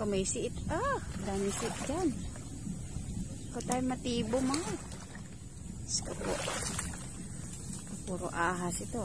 Kung may siit. Dami siit dyan. Kung tayo matibo mga. Puro ahas ito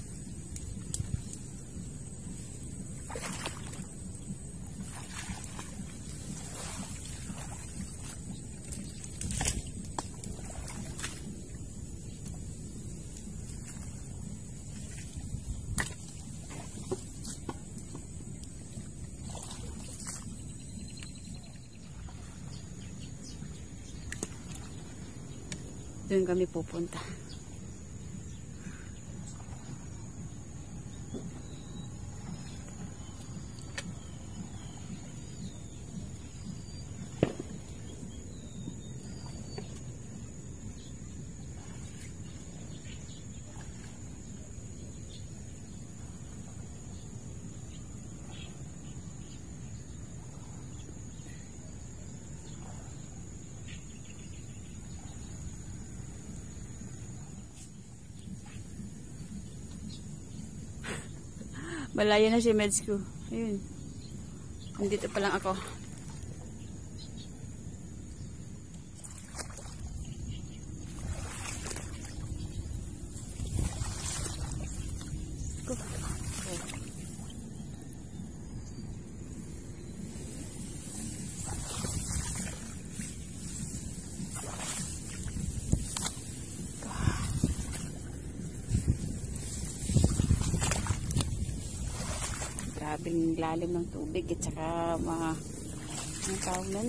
Doon kami pupunta. Malayo na si Medsco. Ayun. Nandito pa lang ako. Grabing lalim ng tubig at saka mga tawag nun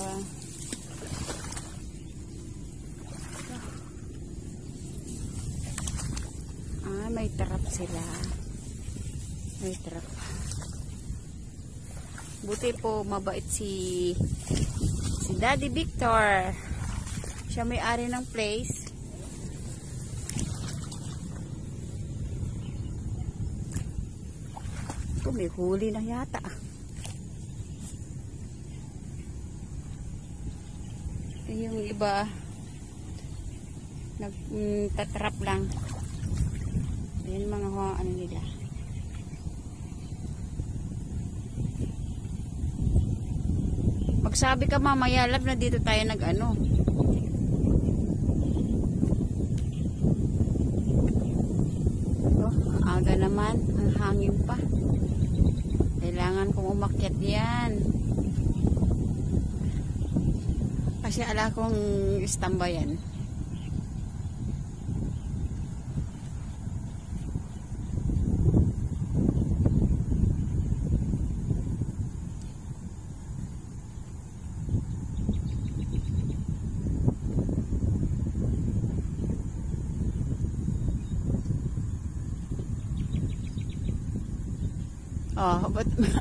may trap sila. May trap. Buti po mabait si Daddy Victor. Siya may-ari ng place. May huli na yata. Yung iba nagtatrap lang. Ayan mga ano nila. Magsabi ka mamaya lab na dito tayo nag-ano. Aga naman, ang hangin pa. Kailangan kong umakyat yan. Kasi ala kong istambayan. Ba't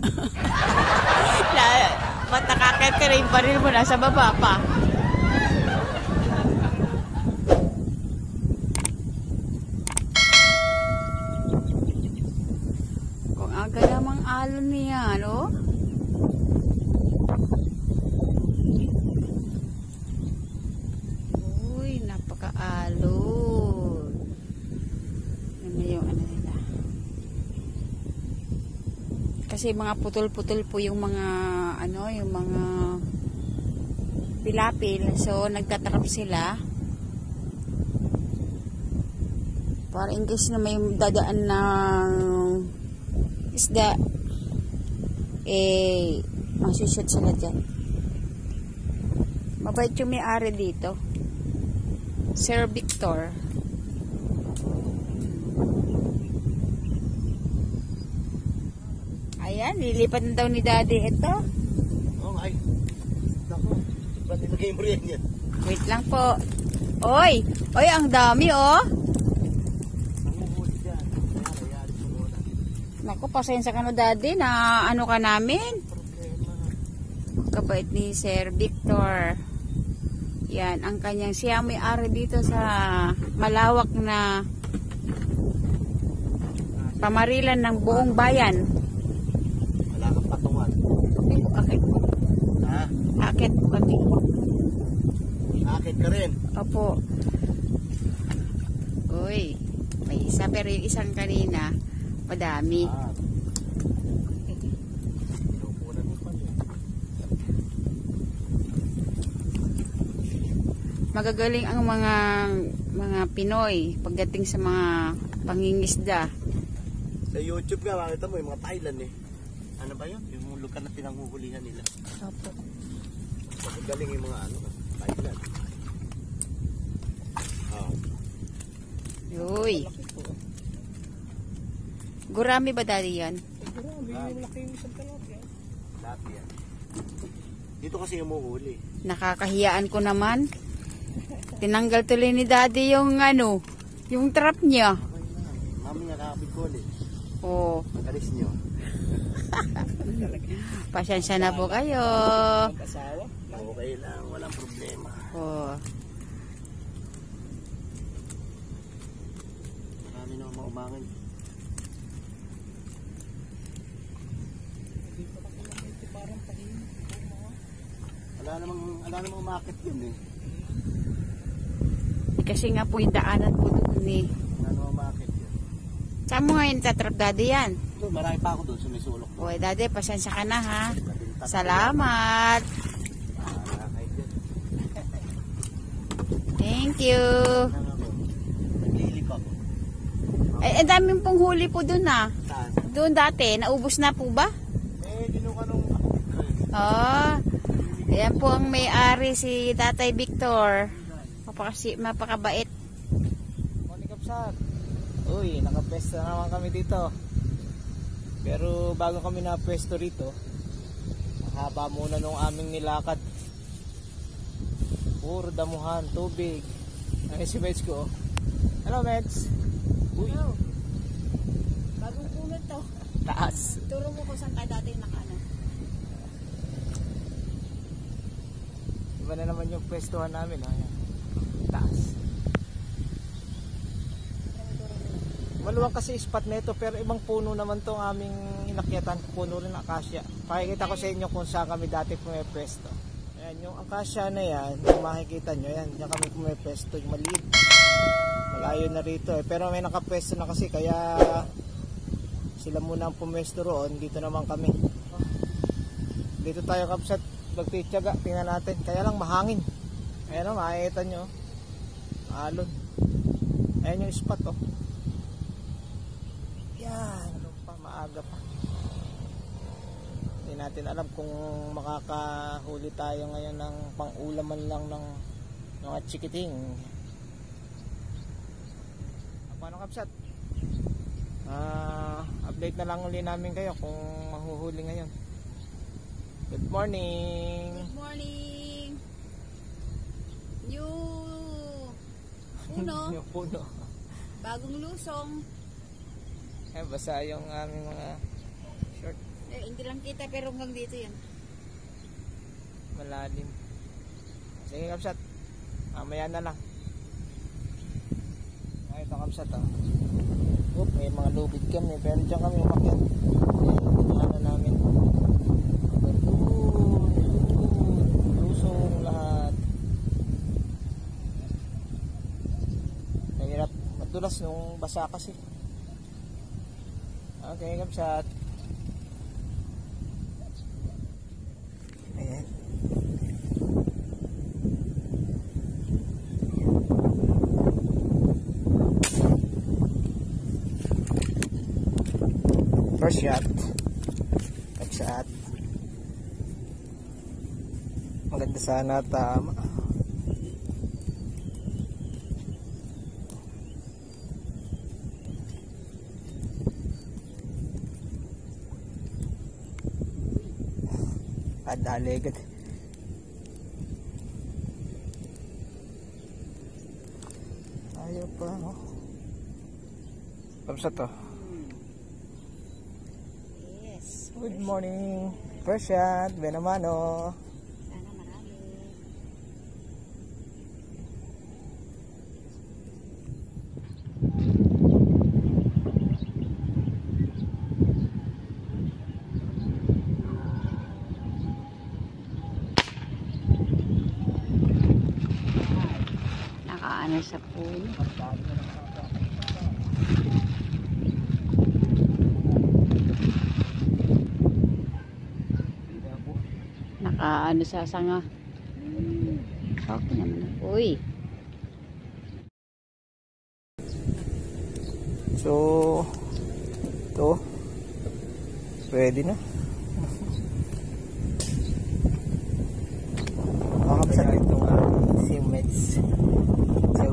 nakakit ka rin pa rin mo nasa baba pa? Kung aga namang alon niya, no? Uy, napaka-alon. Ano yung ano nila? Kasi mga putol-putol po yung mga ano, yung mga pilapil. So nagtatrap sila para in case na may dadaan ng isda masushoot sila dyan. Mabait yung may-ari dito, Sir Victor. Ayan, lilipat na daw ni Daddy ito. Ay. Naku, ba't ilagay mo rin yan? Wait lang po. Oy, ang dami Nanguhuli dyan. Naku, pasensya ka no Daddy na ano ka namin. Kabait ni Sir Victor. Yan, ang kanyang siya may-ari dito sa malawak na pamarilan ng buong bayan. Akit pati. Akit ka rin? Opo. Uy, may isa pero yung isang kanina madami. magagaling ang mga Pinoy pagdating sa mga pangingisda. Sa YouTube nga, makita mo yung mga Thailand eh. Ano ba yun? Yung lugar na pinanghuhulihan nila. Opo. Magaling yung mga ano, Thailand. Oh. Uy. Gurami ba daddy yan? Grabe, yung laki yung isang talapia. Lahat yan. Dito kasi umuhuli. Nakakahiyaan ko naman. Tinanggal tuloy ni daddy yung yung trap niya. Okay na. Mami nakakapit ko ulit. Oh, Alis nyo. pasensya na po kayo. Mag-asawa. Okay lang, walang problema. Oh. Marami na maumangin. Parang pahin. Wala namang umakit yun eh. Kasi nga po yung daanan po doon eh. Wala namang umakit yun. Saan mo ngayon tatrap daddy yan? Doon, marami pa ako doon, sumisulok doon. Uy daddy, pasensya ka na ha. Nabintak Salamat. nakakait yun. Thank you. Nang ako, naglilip ako. Ang daming pong huli po doon ah. Saan? Doon dati, naubos na po ba? Ginuka nung kapatid ko eh. Oh, ayan po ang may-ari si Tatay Victor. Mapakabait. Morning Kapsat. Uy, nakapwesto na naman kami dito. Pero bago kami napwesto rito, mahaba muna nung aming nilakad. Puro damuhan, tubig. Ay si Meds ko. Hello Meds. Uy, Bagong pulot to. taas. Turo mo kung saan tayo dati nakaano. Iba na naman yung pwestuhan namin. Ayan. Taas. Maluwang kasi spot nito pero ibang puno naman tong aming inakyatan. Puno rin ng akasya. Pakikita ko sa inyo kung saan kami dati pumepwesto. Ayan, yung akasya na yan, kung makikita nyo, yan, diyan kami pumepwesto, yung maliit. Malayo na rito eh. Pero may nakapwesto na kasi kaya sila muna ang pumwesto roon. Dito naman kami. Dito tayo Kapsat, magtityaga, tingnan natin. Kaya lang mahangin. Ayan o, makikita nyo. Alon. Ayan yung spot oh. Yan, ano pa, maaga pa. Hindi natin alam kung makakahuli tayo ngayon ng pang-ulaman lang ng mga chikiting. Paano Kapsat? Update na lang uli namin kayo kung mahuhuli ngayon. Good morning! Good morning. Puno. Yung puno. Bagong lusong. Eh, basa yung aming mga short. Hindi lang kita pero hanggang dito yan. Malalim. Sige Kapsat, mamaya na lang. Ay, ito Kapsat oh. Oop, may mga lubid kami pero dyan kami umakyat. Ayan, ano namin. Lusong lahat. Mahirap madulas nung basa kasi. Okay Kapsat. Ayan. First shot. Kapsat. Maganda sana tama. Adalegad. Ayaw pa oh. Kapsat to. Yes. Good morning. First shot, Benamano. Sana marami. Nakaano sa puno. Nakaano sa sanga. Okay naman. Uy. So, ito, pwede na. Makakapsat itong cements. So,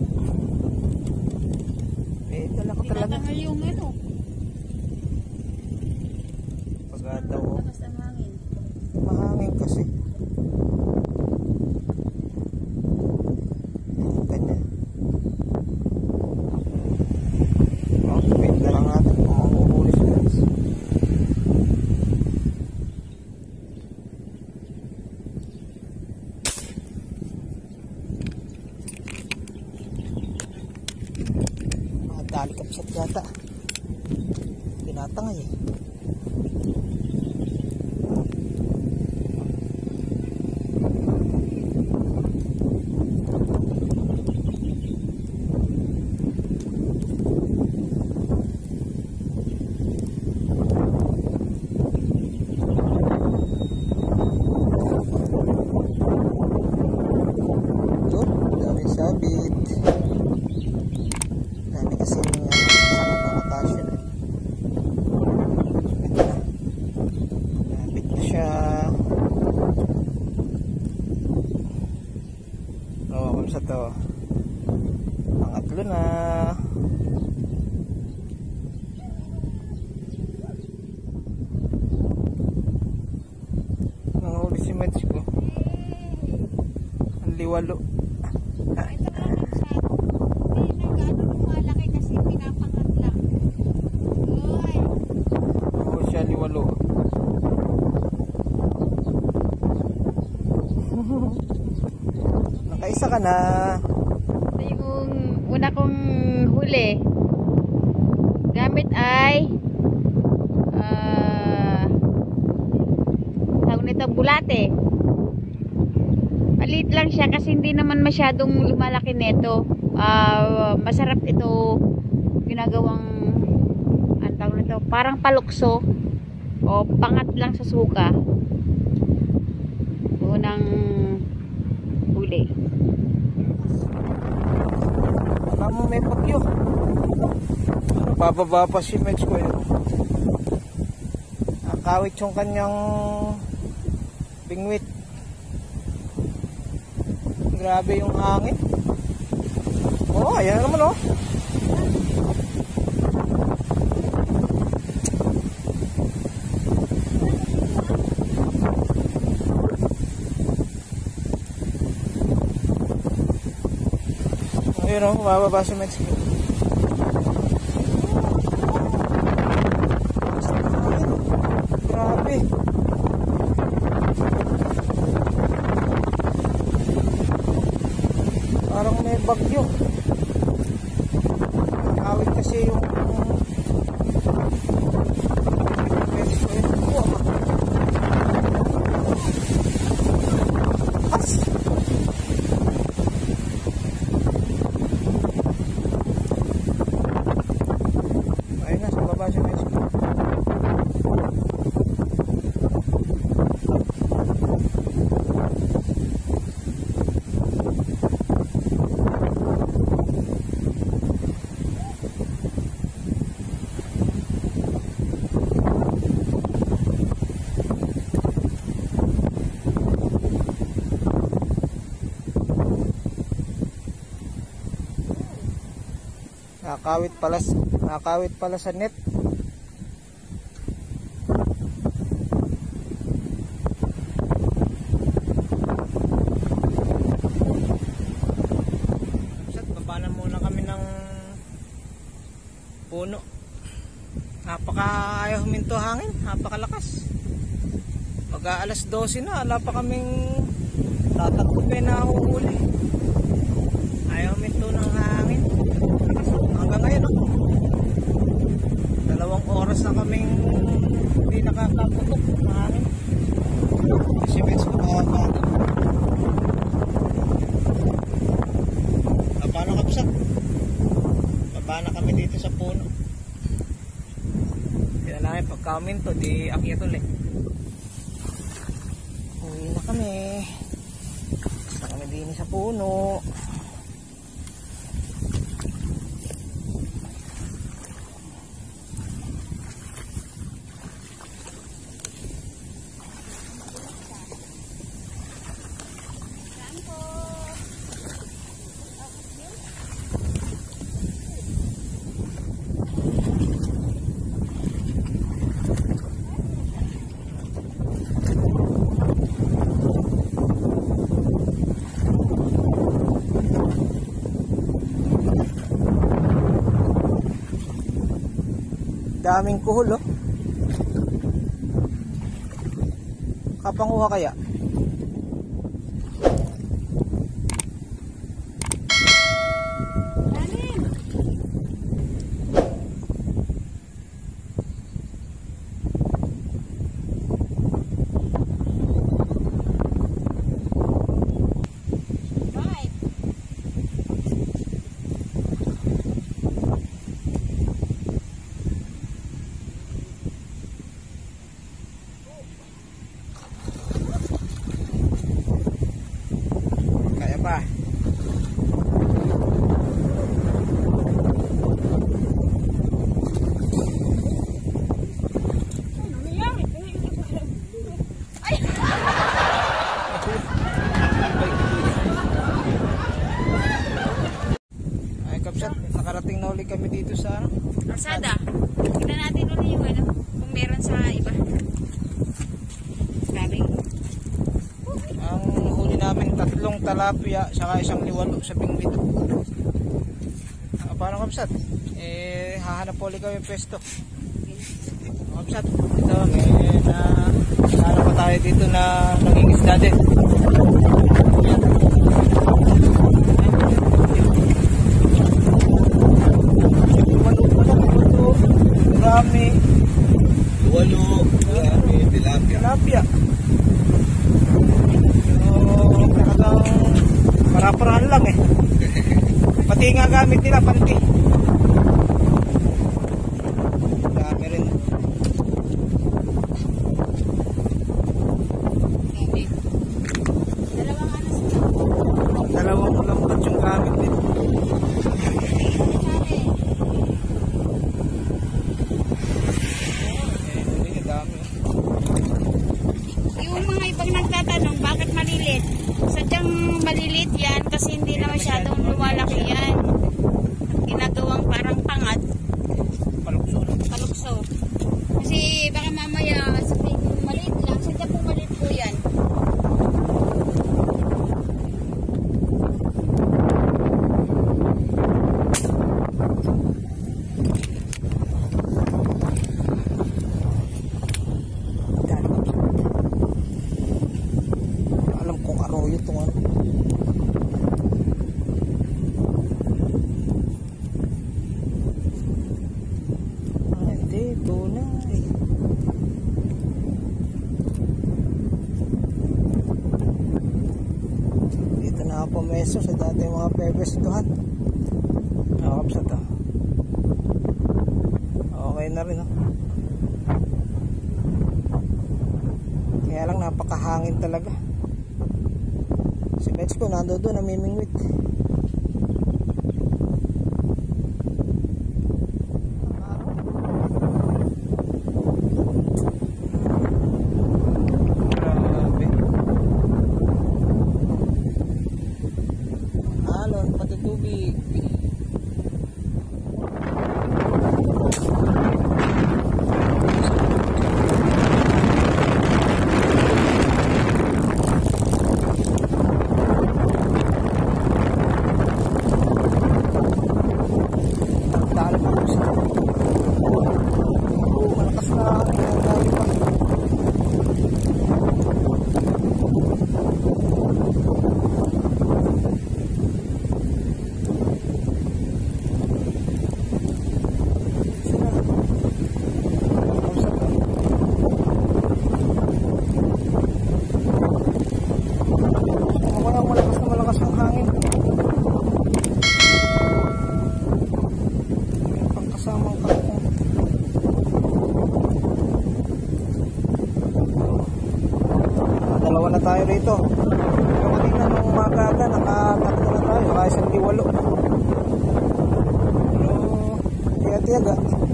dala ko talaga. Tinatangal yung ano. Pagkataw, Lakas ang hangin. mahangin kasi. Kanya. Wait na lang natin kung mahuhuli siya. Mga dali kapsat yata. Pinatangay eh. Sabit. Dami kasi yung sama ng akasya. Sabit na siya. Oo, kung sa to. Pangatlo na. Nangahuli si Meds ko. Ang liwalo. Liwalo. Nakaisa ka na. Ito yung una kong huli. Gamit ay tawag nito bulate. Maliit lang siya kasi hindi naman masyadong lumalaki nito. Masarap ito ginagawang ang tawag nito parang palukso. O pangat lang sa suka. Unang huli. Alam mo may bagyo. Bababa pa si Meds ko yun. Nakawit yung kanyang bingwit. Grabe yung hangin. Oh, ayan naman oh. Ayun o, mababa si Meds. Grabe. Parang may bagyo. Awit kasi yung Meds ko yun. As! Nakakawit pala sa net. Baba na muna kami ng puno. Napaka-ayaw huminto hangin, napakalakas. Mag-aalas 12 na, wala pa kaming tatakupin na uhuli. Ayaw huminto ng hangin. Hanggang ngayon, no? 2 oras na kaming hindi nakakaputok ng hangin. Kasi Meds ko nakakaputok. Paano kapsat? Baba na kami dito sa puno. Kaya lang yung pagkaminto, di akyat ulit. Uwi na kami. Basta kami din sa puno. Daming kuhol, oh. Kapanguha kaya? Pa. Ay, Kapsat, nakarating na ulit kami dito sa Kalsada. Tignan natin ulit yung ano, kung meron sa iba. Sabing. ang huli namin 3 talapia saka 1 liwalo sa Bingbit. Paano Kapsat? Hahanap po ulit kami pwesto. Kapsat, ito nahanap pa tayo dito na nangingisda din. Marami. Luwalo, marami, tilapia. Tilapia. Talagang para-parahan lang eh. Pati nga gamit nila, panti. Dami rin. Dalawang ulam pa yung gamit nila. Yung mga ibang nagtatanong bakit malilit, sadyang malilit yan kasi hindi na masyadong lumalaki yan. Ginagawang parang pangat, palukso. Kasi baka mamaya sabihin maliit lang, sadyang po maliit po yan. Alam kong arroyo itong ano. Hindi, tunay. Dito na ako pumeso sa dati mga pepes-tuhan. Nakakapsat ah. Okay na rin ah. Kaya lang napakahangin talaga. Si Bets ko nando doon namimingwit. Grabe. Alon, pati tubig. Malakas na dali pa. Malakas ang hangin. Pangkasamang kakong. Dalawa na tayo rito. Pero kanina nung umaga nakatatlo na tayo. Kaya 1 liwalo. Pero tiyaga.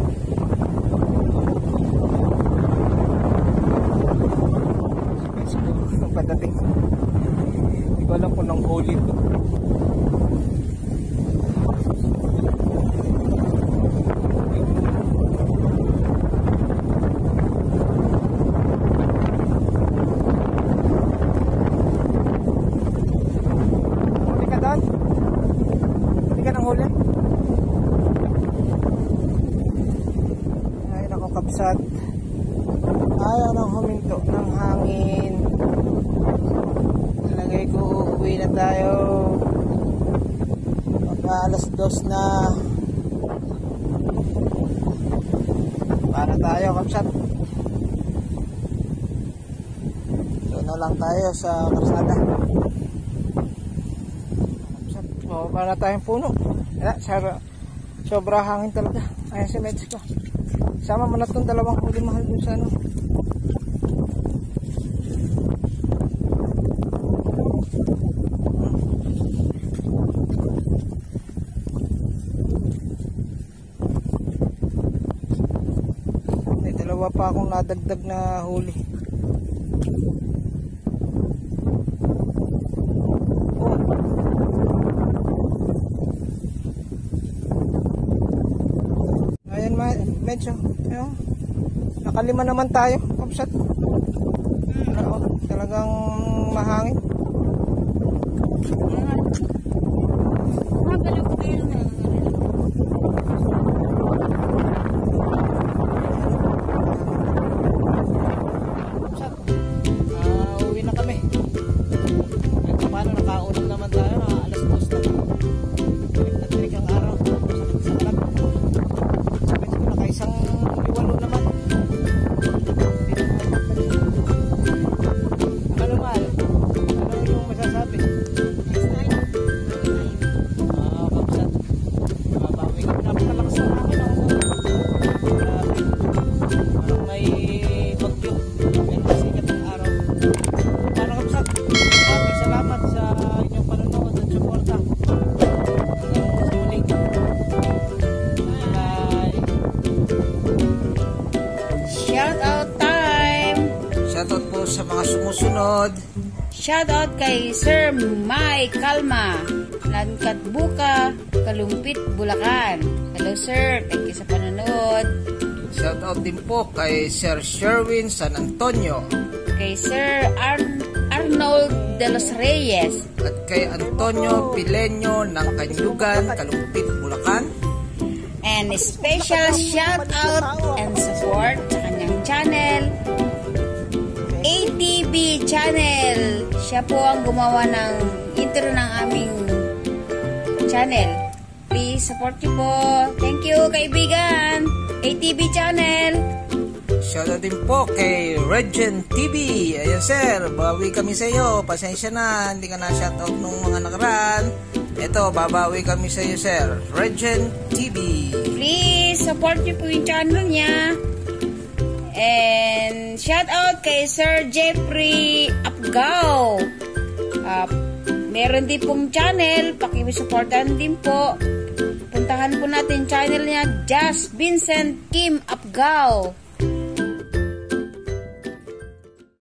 Pagdating. Hindi ko alam kung nang huli ito. Huli ka dad? Huli ka ng huli? Ay, kapsat. Ayaw nang huminto ng hangin. Nalagay ko, uuwi na tayo. Pagka alas 2 na. Para tayo kapsat. Doon na lang tayo sa karsada. Kapsat, para tayong puno. Sobra hangin talaga. Ayan si Meds ko. Sama mo na itong dalawang huli mahal dun sa ano. May dalawa pa akong nadagdag na huli. Medyo, nakalima naman tayo, kapsat. Talagang mahangin. Uwi na kami. Paano nakaulam naman tayo, alas 2 na. Nagtatrik ang araw. Isang iwalo naman. Ano mahal? Ano yung masasabi? Kapsat. Mabawi ka. Napakalakas ng hangin ako. Grabe. Parang may bagyo. May masikat ng araw. Para kapsat. Maraming salamat sa inyong panonood at suporta. Hanggang sulit. Shoutout time! Shoutout po sa mga sumusunod. Shoutout kay Sir Mai Kalma, Langkatbuka, Kalumpit, Bulacan. Hello sir, thank you sa panonood. Shoutout din po kay Sir Sherwin San Antonio. Kay Sir Arnold de los Reyes. At kay Antonio Pileño ng Kanyugan, Kalumpit, Bulacan. And special shout out and support sa kanyang channel, ATB Channel. Siya po ang gumawa ng intro ng aming channel. Please support niyo po. Thank you kaibigan, ATB Channel. Shoutout din po kay Regent TV. Ayan sir, bawi kami sa iyo. Pasensya na, hindi ka na shoutout nung mga nakaraan. Ito, babawi kami sa iyo sir. Regent TV. Please support niyo po yung channel niya. And shout out kay Sir Jeffrey Apgao. Meron din pong channel, pakisuportahan din po. Puntahan po natin channel niya, Just Vincent Kim Apgao.